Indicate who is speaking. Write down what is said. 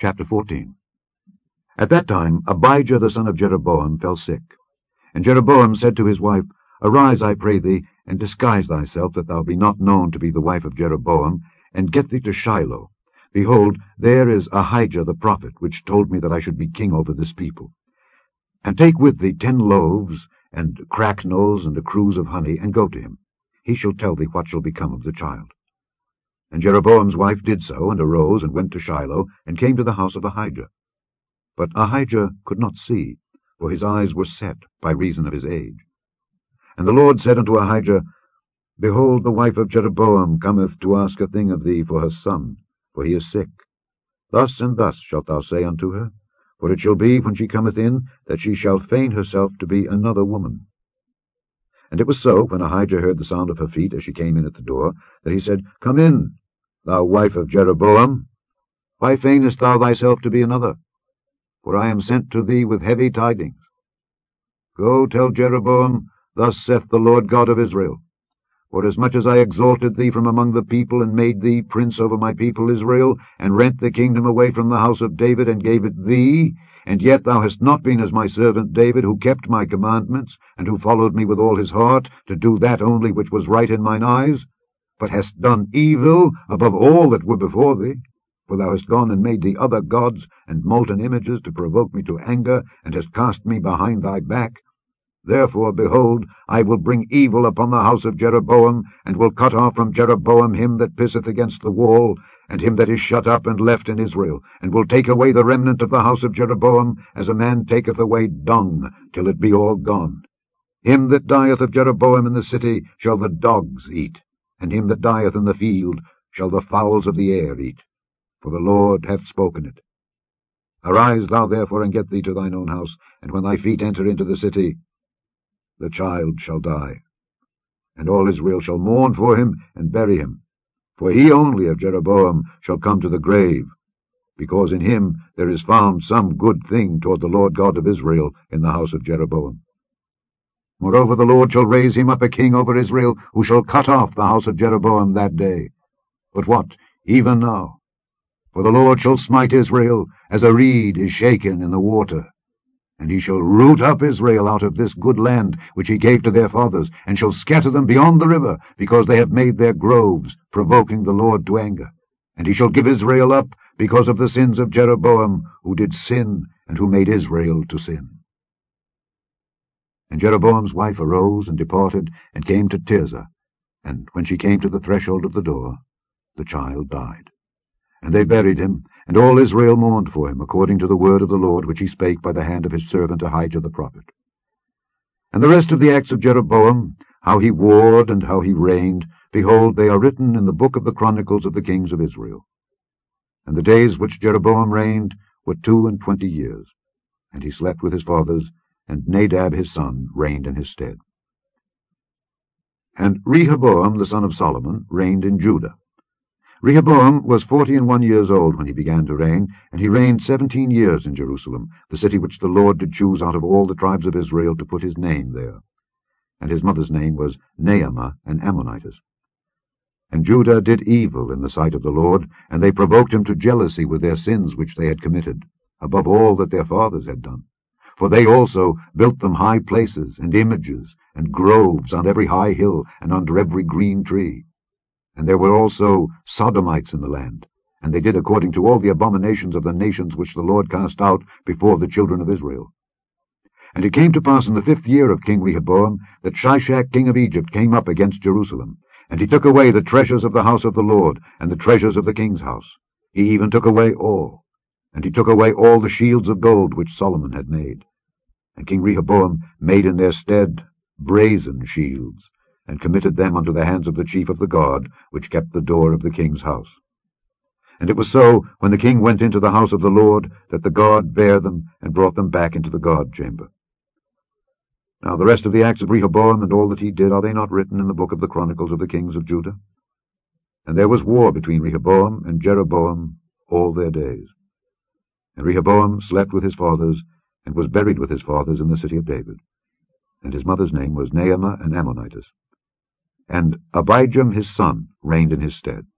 Speaker 1: Chapter 14. At that time Abijah the son of Jeroboam fell sick. And Jeroboam said to his wife, Arise, I pray thee, and disguise thyself, that thou be not known to be the wife of Jeroboam, and get thee to Shiloh. Behold, there is Ahijah the prophet, which told me that I should be king over this people. And take with thee 10 loaves, and cracknels, and a cruse of honey, and go to him. He shall tell thee what shall become of the child. And Jeroboam's wife did so, and arose, and went to Shiloh, and came to the house of Ahijah. But Ahijah could not see, for his eyes were set by reason of his age. And the Lord said unto Ahijah, Behold, the wife of Jeroboam cometh to ask a thing of thee for her son, for he is sick. Thus and thus shalt thou say unto her, for it shall be, when she cometh in, that she shall feign herself to be another woman. And it was so, when Ahijah heard the sound of her feet as she came in at the door, that he said, Come in, thou wife of Jeroboam. Why feignest thou thyself to be another? For I am sent to thee with heavy tidings. Go tell Jeroboam, Thus saith the Lord God of Israel, Forasmuch as I exalted thee from among the people, and made thee prince over my people Israel, and rent the kingdom away from the house of David, and gave it thee, and yet thou hast not been as my servant David, who kept my commandments, and who followed me with all his heart, to do that only which was right in mine eyes, but hast done evil above all that were before thee. For thou hast gone and made thee other gods and molten images to provoke me to anger, and hast cast me behind thy back. Therefore, behold, I will bring evil upon the house of Jeroboam, and will cut off from Jeroboam him that pisseth against the wall, and him that is shut up and left in Israel, and will take away the remnant of the house of Jeroboam, as a man taketh away dung, till it be all gone. Him that dieth of Jeroboam in the city shall the dogs eat, and him that dieth in the field shall the fowls of the air eat. For the Lord hath spoken it. Arise thou therefore, and get thee to thine own house, and when thy feet enter into the city, the child shall die. And all Israel shall mourn for him, and bury him. For he only of Jeroboam shall come to the grave, because in him there is found some good thing toward the Lord God of Israel in the house of Jeroboam. Moreover, the Lord shall raise him up a king over Israel, who shall cut off the house of Jeroboam that day. But what? Even now. For the Lord shall smite Israel, as a reed is shaken in the water. And he shall root up Israel out of this good land which he gave to their fathers, and shall scatter them beyond the river, because they have made their groves, provoking the Lord to anger. And he shall give Israel up because of the sins of Jeroboam, who did sin, and who made Israel to sin. And Jeroboam's wife arose and departed, and came to Tirzah. And when she came to the threshold of the door, the child died. And they buried him, and all Israel mourned for him, according to the word of the Lord which he spake by the hand of his servant Ahijah the prophet. And the rest of the acts of Jeroboam, how he warred and how he reigned, behold, they are written in the book of the chronicles of the kings of Israel. And the days which Jeroboam reigned were 22 years, and he slept with his fathers, and Nadab his son reigned in his stead. And Rehoboam the son of Solomon reigned in Judah. Rehoboam was 41 years old when he began to reign, and he reigned 17 years in Jerusalem, the city which the Lord did choose out of all the tribes of Israel to put his name there. And his mother's name was Naamah, an Ammonitess. And Judah did evil in the sight of the Lord, and they provoked him to jealousy with their sins which they had committed, above all that their fathers had done. For they also built them high places, and images, and groves on every high hill, and under every green tree. And there were also Sodomites in the land, and they did according to all the abominations of the nations which the Lord cast out before the children of Israel. And it came to pass in the 5th year of King Rehoboam that Shishak king of Egypt came up against Jerusalem, and he took away the treasures of the house of the Lord, and the treasures of the king's house. He even took away all, and he took away all the shields of gold which Solomon had made. And King Rehoboam made in their stead brazen shields, and committed them unto the hands of the chief of the guard, which kept the door of the king's house. And it was so, when the king went into the house of the Lord, that the guard bare them, and brought them back into the guard chamber. Now the rest of the acts of Rehoboam, and all that he did, are they not written in the book of the chronicles of the kings of Judah? And there was war between Rehoboam and Jeroboam all their days. And Rehoboam slept with his fathers, and was buried with his fathers in the city of David. And his mother's name was Naamah, an Ammonitess. And Abijam his son reigned in his stead.